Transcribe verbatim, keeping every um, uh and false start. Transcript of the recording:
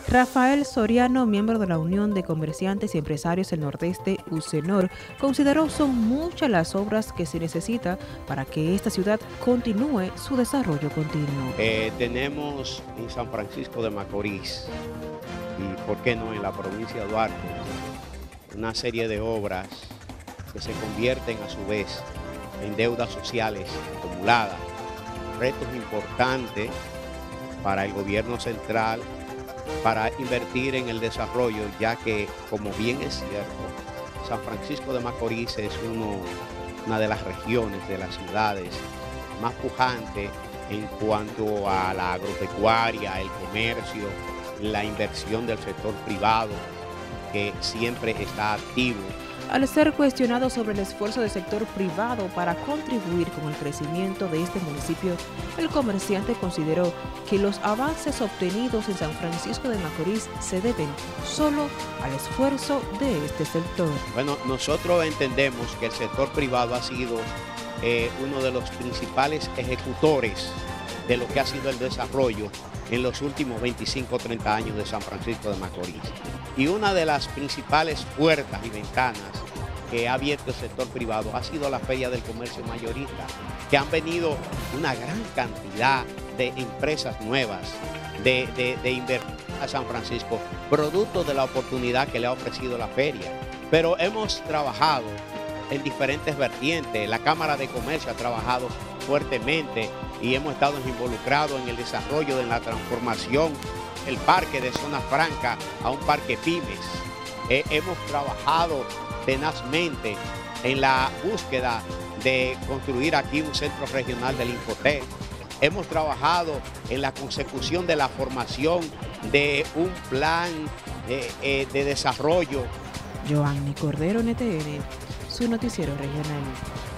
Rafael Soriano, miembro de la Unión de Comerciantes y Empresarios del Nordeste, UCENOR, consideró son muchas las obras que se necesita para que esta ciudad continúe su desarrollo continuo. Eh, tenemos en San Francisco de Macorís y, ¿por qué no?, en la provincia de Duarte, una serie de obras que se convierten a su vez en deudas sociales acumuladas, retos importantes para el gobierno central, para invertir en el desarrollo, ya que, como bien es cierto, San Francisco de Macorís es uno, una de las regiones, de las ciudades más pujantes en cuanto a la agropecuaria, el comercio, la inversión del sector privado, que siempre está activo. Al ser cuestionado sobre el esfuerzo del sector privado para contribuir con el crecimiento de este municipio, el comerciante consideró que los avances obtenidos en San Francisco de Macorís se deben solo al esfuerzo de este sector. Bueno, nosotros entendemos que el sector privado ha sido eh, uno de los principales ejecutores de lo que ha sido el desarrollo en los últimos veinticinco o treinta años de San Francisco de Macorís. Y una de las principales puertas y ventanas que ha abierto el sector privado ha sido la Feria del Comercio Mayorista, que han venido una gran cantidad de empresas nuevas de, de, de invertir a San Francisco, producto de la oportunidad que le ha ofrecido la feria. Pero hemos trabajado en diferentes vertientes. La Cámara de Comercio ha trabajado fuertemente y hemos estado involucrados en el desarrollo, de la transformación el parque de Zona Franca a un parque pymes. Eh, hemos trabajado tenazmente en la búsqueda de construir aquí un centro regional del Infotec. Hemos trabajado en la consecución de la formación de un plan de, eh, de desarrollo. Joanny Cordero, N T N, su noticiero regional.